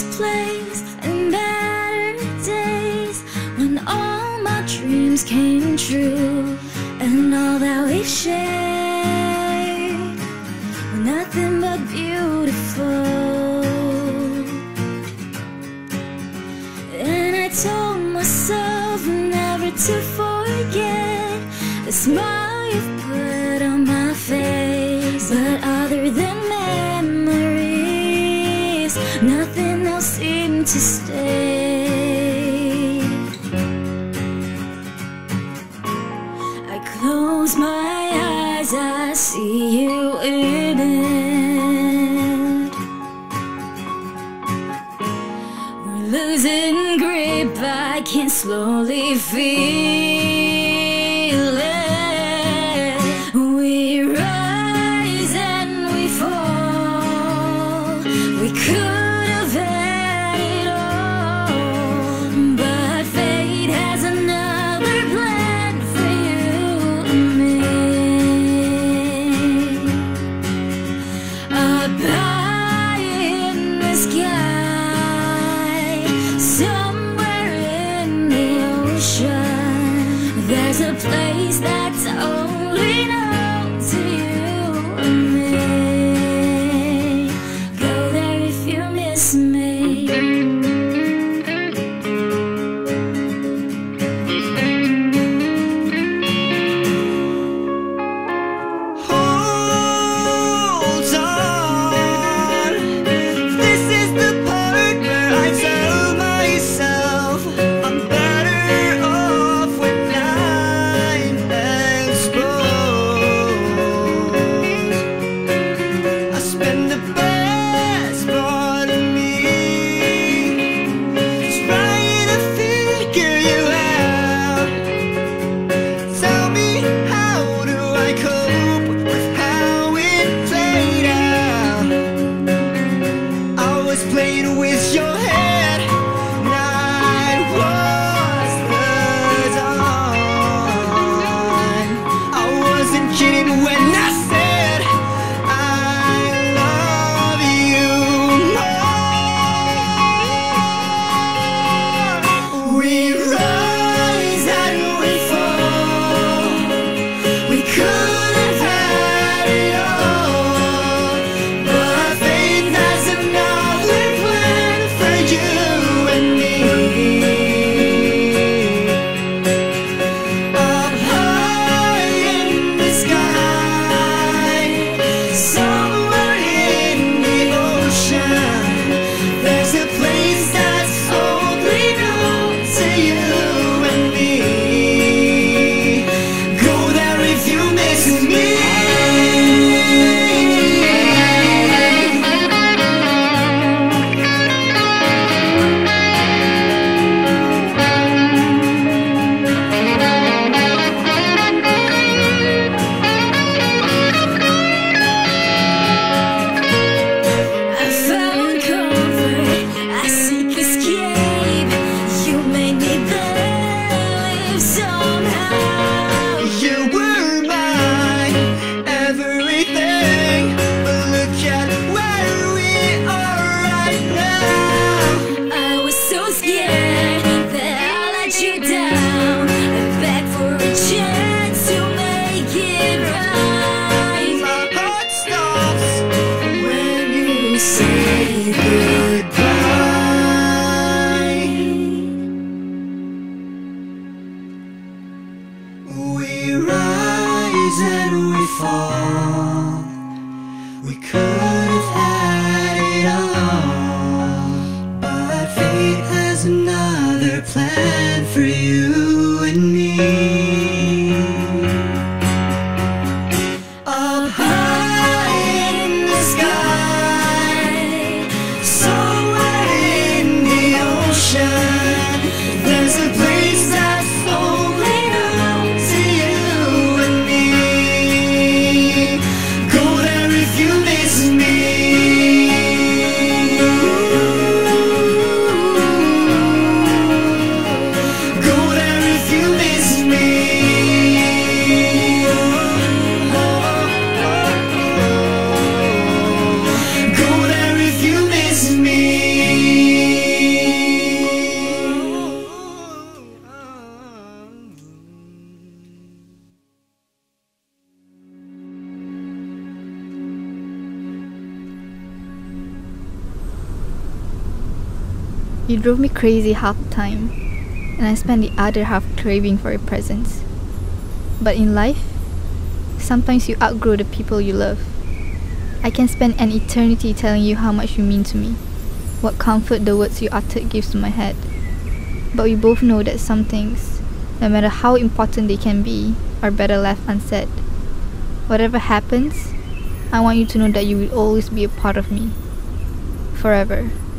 this place in better days, when all my dreams came true, and all that we shared were nothing but beautiful. And I told myself never to forget the smile you've put on my face. But other than memories, nothing else seemed to stay. I close my eyes, I see you in it. We're losing grip, I can slowly feel it. We rise and we fall. We could have had it all, but fate has another plan for you and me. Up high in the sky, somewhere in the ocean, there's a place that's only known to you and me. Go there if you miss me. Hold on. This is the part where I tell myself I'm better off when I'm exposed. I spend the best part of me just trying to figure you out. Tell me, how do I cope with how it played out? I was playing with your head, night was the dawn. I wasn't kidding when I said I love you more. We rise and we fall. We could have had it all, but fate has another plan for you and me. Up high in the sky, somewhere in the ocean, there's a place that's only known to you and me. Go there if you miss me. I found comfort, I seek escape. You made me believe somehow. You were my everything, but look at where we are right now. I was so scared that I let you down, and begged for a chance to make it right. My heart stops when you say goodbye. We rise and we fall. We could have had it all, but fate has another plan for you and me. Up high in the sky, somewhere in the ocean, there's a place that's only known to you and me. Go there if you miss me. Go there You drove me crazy half the time, and I spent the other half craving for your presence. But in life, sometimes you outgrow the people you love. I can spend an eternity telling you how much you mean to me, what comfort the words you uttered gives to my head. But we both know that some things, no matter how important they can be, are better left unsaid. Whatever happens, I want you to know that you will always be a part of me. Forever.